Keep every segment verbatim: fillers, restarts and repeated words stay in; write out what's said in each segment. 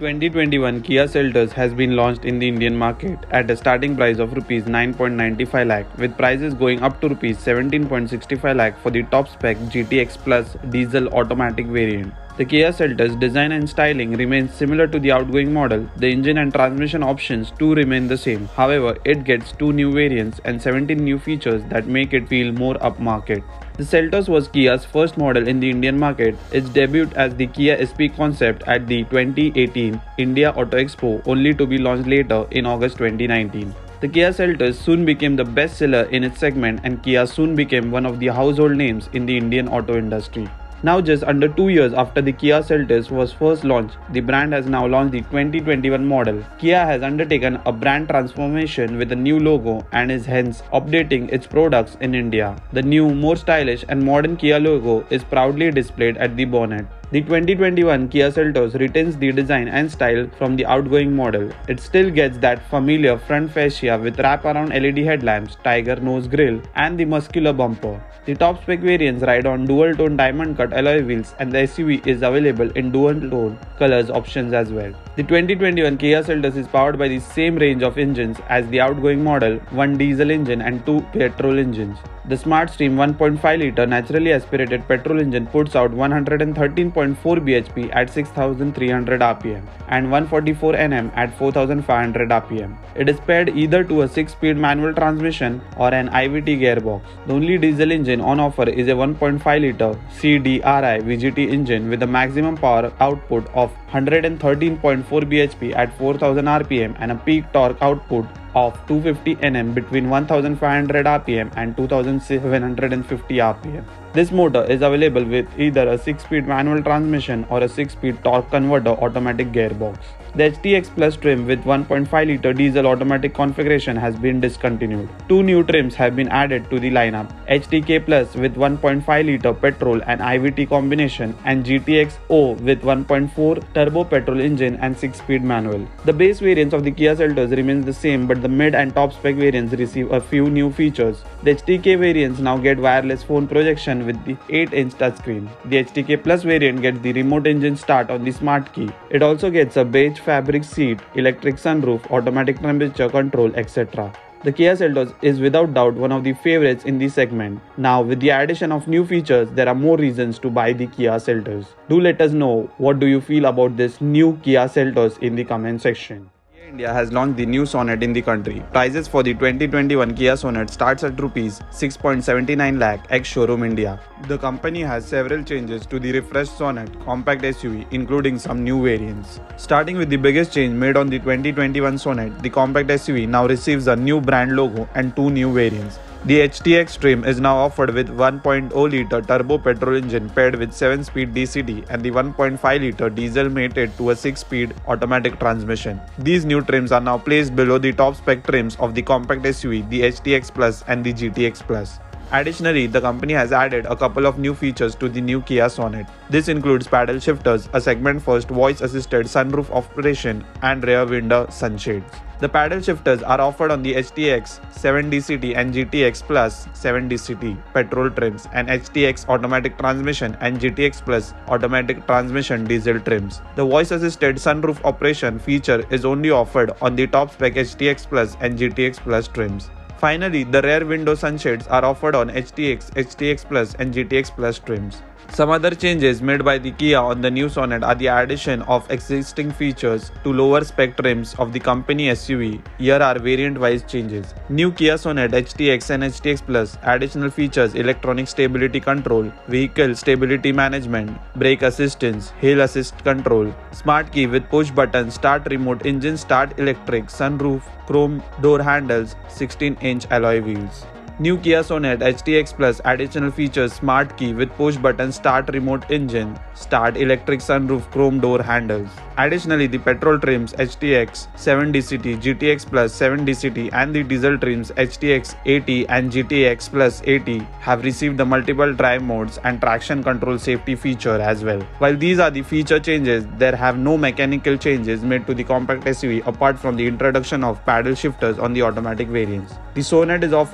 twenty twenty-one Kia Seltos has been launched in the Indian market at a starting price of rupees nine point nine five lakh, with prices going up to rupees seventeen point six five lakh for the top spec G T X Plus diesel automatic variant. The Kia Seltos design and styling remains similar to the outgoing model. The engine and transmission options too remain the same. However, it gets two new variants and seventeen new features that make it feel more upmarket. The Seltos was Kia's first model in the Indian market. Its debut as the Kia S P concept at the twenty eighteen India Auto Expo, only to be launched later in August twenty nineteen. The Kia Seltos soon became the best seller in its segment, and Kia soon became one of the household names in the Indian auto industry. Now, just under two years after the Kia Seltos was first launched, the brand has now launched the twenty twenty-one model. Kia has undertaken a brand transformation with a new logo and is hence updating its products in India. The new, more stylish and modern Kia logo is proudly displayed at the bonnet. The twenty twenty-one Kia Seltos retains the design and style from the outgoing model. It still gets that familiar front fascia with wrap-around L E D headlamps, tiger nose grille, and the muscular bumper. The top spec variants ride on dual-tone diamond-cut alloy wheels, and the S U V is available in dual-tone colors options as well. The twenty twenty-one Kia Seltos is powered by the same range of engines as the outgoing model, one diesel engine and two petrol engines. The SmartStream one point five litre naturally aspirated petrol engine puts out one hundred thirteen point four B H P at six thousand three hundred R P M and one hundred forty-four Newton meters at four thousand five hundred R P M. It is paired either to a six-speed manual transmission or an I V T gearbox. The only diesel engine on offer is a one point five litre C D R I V G T engine with a maximum power output of one hundred thirteen point four B H P at four thousand R P M and a peak torque output of two hundred fifty Newton meters between one thousand five hundred R P M and two thousand seven hundred fifty R P M. This motor is available with either a six-speed manual transmission or a six-speed torque converter automatic gearbox. The H T X Plus trim with one point five litre diesel automatic configuration has been discontinued. Two new trims have been added to the lineup: H T K Plus with one point five litre petrol and I V T combination, and G T X O with one point four turbo petrol engine and six-speed manual. The base variants of the Kia Seltos remains the same, but the mid and top spec variants receive a few new features. The H T K variants now get wireless phone projection with the eight inch touchscreen. The H T K Plus variant gets the remote engine start on the smart key. It also gets a beige fabric seat, electric sunroof, automatic temperature control, et cetera. The Kia Seltos is without doubt one of the favorites in the segment. Now, with the addition of new features, there are more reasons to buy the Kia Seltos. Do let us know what do you feel about this new Kia Seltos in the comment section. India has launched the new Sonet in the country. Prices for the twenty twenty-one Kia Sonet starts at rupees six point seven nine lakh ex-showroom India. The company has several changes to the refreshed Sonet compact S U V, including some new variants. Starting with the biggest change made on the twenty twenty-one Sonet, the compact S U V now receives a new brand logo and two new variants. The H T X trim is now offered with one point oh litre turbo petrol engine paired with seven speed D C T and the one point five litre diesel mated to a six speed automatic transmission. These new trims are now placed below the top spec trims of the compact S U V, the H T X Plus and the G T X Plus. Additionally, the company has added a couple of new features to the new Kia Sonet. This includes paddle shifters, a segment-first voice-assisted sunroof operation, and rear window sunshades. The paddle shifters are offered on the H T X seven D C T and G T X Plus seven D C T petrol trims, and H T X automatic transmission and G T X Plus automatic transmission diesel trims. The voice-assisted sunroof operation feature is only offered on the top-spec H T X Plus and G T X Plus trims. Finally, the rear window sunshades are offered on H T X, H T X Plus and G T X Plus trims. Some other changes made by the Kia on the new Sonet are the addition of existing features to lower spec trims of the company S U V. Here are variant-wise changes. New Kia Sonet H T X and H T X Plus additional features: electronic stability control, vehicle stability management, brake assistance, hill assist control, smart key with push button, start remote, engine start electric, sunroof, chrome door handles, sixteen inch alloy wheels. New Kia Sonet H T X Plus additional features: smart key with push button, start remote, engine start electric, sunroof, chrome door handles. Additionally, the petrol trims H T X seven D C T, G T X Plus seven D C T and the diesel trims H T X eighty and G T X Plus eighty have received the multiple drive modes and traction control safety feature as well. While these are the feature changes, there have no mechanical changes made to the compact S U V apart from the introduction of paddle shifters on the automatic variants. The Sonet is offered in four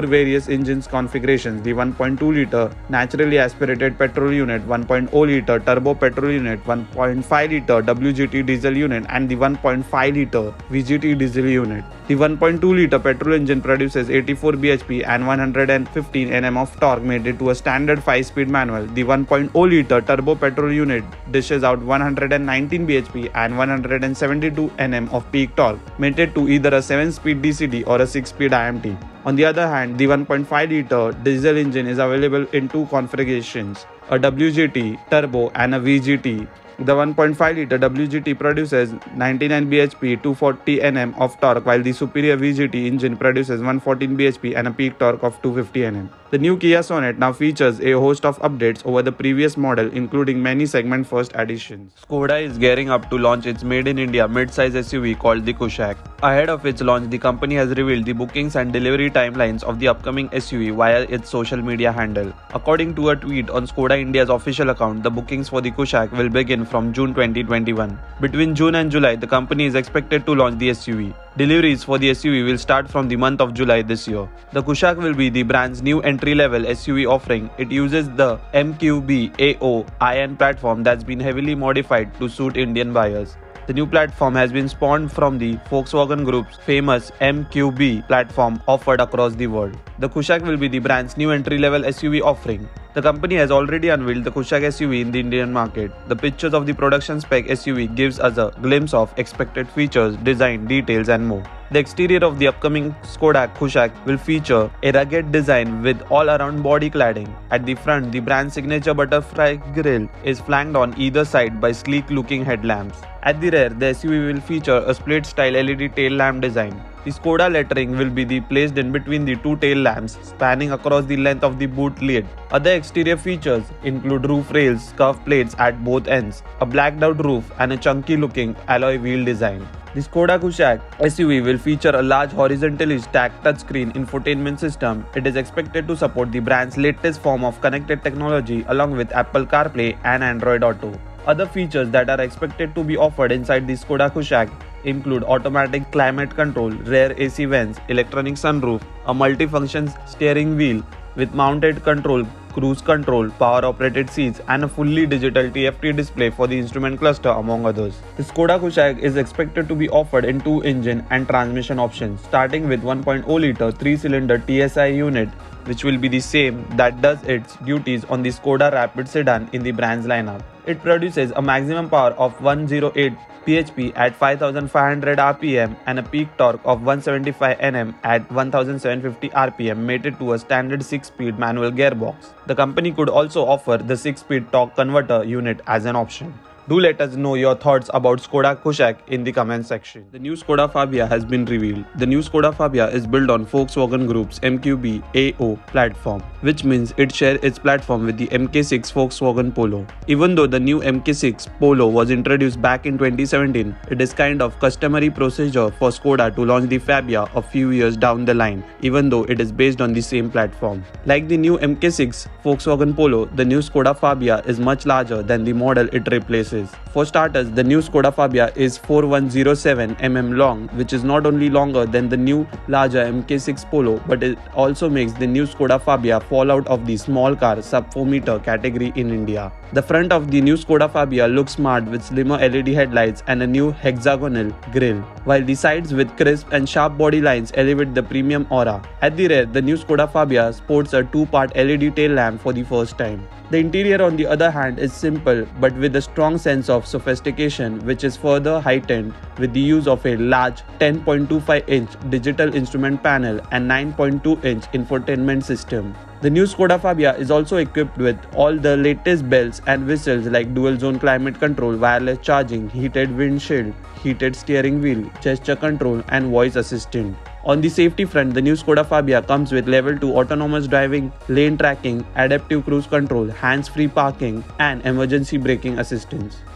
various engines configurations: the one point two liter naturally aspirated petrol unit, one point zero liter turbo petrol unit, one point five liter W G T diesel unit, and the one point five liter V G T diesel unit. The one point two liter petrol engine produces eighty-four b h p and one hundred fifteen newton meters of torque, mated to a standard five speed manual. The one point zero liter turbo petrol unit dishes out one hundred nineteen b h p and one hundred seventy-two newton meters of peak torque, mated to either a seven speed D C D or a six speed I M T. On the other hand, the one point five liter diesel engine is available in two configurations, a W G T turbo and a V G T. The one point five liter W G T produces ninety-nine b h p, two hundred forty newton meters of torque, while the superior V G T engine produces one hundred fourteen b h p and a peak torque of two hundred fifty newton meters. The new Kia Sonet now features a host of updates over the previous model, including many segment-first additions. Skoda is gearing up to launch its made-in-India mid-size S U V called the Kushaq. Ahead of its launch, the company has revealed the bookings and delivery timelines of the upcoming S U V via its social media handle. According to a tweet on Skoda India's official account, the bookings for the Kushaq will begin from June twenty twenty-one. Between June and July, the company is expected to launch the S U V. Deliveries for the S U V will start from the month of July this year. The Kushaq will be the brand's new entry-level S U V offering. It uses the M Q B A O I N platform that's been heavily modified to suit Indian buyers. The new platform has been spawned from the Volkswagen Group's famous M Q B platform offered across the world. The Kushaq will be the brand's new entry-level S U V offering. The company has already unveiled the Kushaq S U V in the Indian market. The pictures of the production spec S U V gives us a glimpse of expected features, design, details and more. The exterior of the upcoming Skoda Kushaq will feature a rugged design with all-around body cladding. At the front, the brand's signature butterfly grille is flanked on either side by sleek-looking headlamps. At the rear, the S U V will feature a split-style L E D tail lamp design. The Skoda lettering will be the placed in between the two tail lamps, spanning across the length of the boot lid. Other exterior features include roof rails, curved plates at both ends, a blacked-out roof, and a chunky-looking alloy wheel design. The Skoda Kushaq S U V will feature a large horizontally stacked touchscreen infotainment system. It is expected to support the brand's latest form of connected technology along with Apple CarPlay and Android Auto. Other features that are expected to be offered inside the Skoda Kushaq include automatic climate control, rear A C vents, electronic sunroof, a multifunction steering wheel with mounted control, cruise control, power-operated seats, and a fully digital T F T display for the instrument cluster, among others. The Skoda Kushaq is expected to be offered in two engine and transmission options, starting with one point zero liter three-cylinder T S I unit, which will be the same that does its duties on the Skoda Rapid sedan in the brand's lineup. It produces a maximum power of one hundred eight b h p at five thousand five hundred r p m and a peak torque of one hundred seventy-five newton meters at one thousand seven hundred fifty r p m, mated to a standard six speed manual gearbox. The company could also offer the six speed torque converter unit as an option. Do let us know your thoughts about Skoda Kushaq in the comment section. The new Skoda Fabia has been revealed. The new Skoda Fabia is built on Volkswagen Group's M Q B A O platform, which means it shares its platform with the M K six Volkswagen Polo. Even though the new M K six Polo was introduced back in twenty seventeen, it is kind of customary procedure for Skoda to launch the Fabia a few years down the line, even though it is based on the same platform. Like the new M K six Volkswagen Polo, the new Skoda Fabia is much larger than the model it replaces. For starters, the new Skoda Fabia is four thousand one hundred seven millimeters long, which is not only longer than the new larger M K six Polo, but it also makes the new Skoda Fabia fall out of the small car sub four meter category in India. The front of the new Skoda Fabia looks smart with slimmer L E D headlights and a new hexagonal grille, while the sides with crisp and sharp body lines elevate the premium aura. At the rear, the new Skoda Fabia sports a two-part L E D tail lamp for the first time. The interior, on the other hand, is simple but with a strong sense of sophistication, which is further heightened with the use of a large ten point two five inch digital instrument panel and nine point two inch infotainment system. The new Skoda Fabia is also equipped with all the latest bells and whistles like dual zone climate control, wireless charging, heated windshield, heated steering wheel, gesture control and voice assistant. On the safety front, the new Skoda Fabia comes with level two autonomous driving, lane tracking, adaptive cruise control, hands-free parking and emergency braking assistance.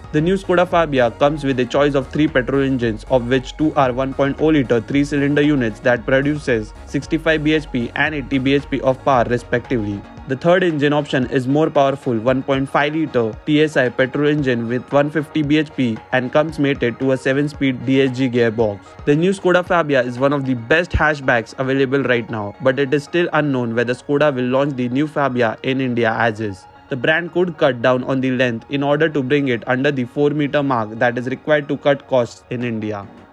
The new Skoda Fabia comes with a choice of three petrol engines, of which two are one point oh litre three-cylinder units that produces sixty-five b h p and eighty b h p of power respectively. The third engine option is more powerful one point five litre T S I petrol engine with one hundred fifty b h p and comes mated to a seven-speed D S G gearbox. The new Skoda Fabia is one of the best hatchbacks available right now, but it is still unknown whether Skoda will launch the new Fabia in India as is. The brand could cut down on the length in order to bring it under the four meter mark that is required to cut costs in India.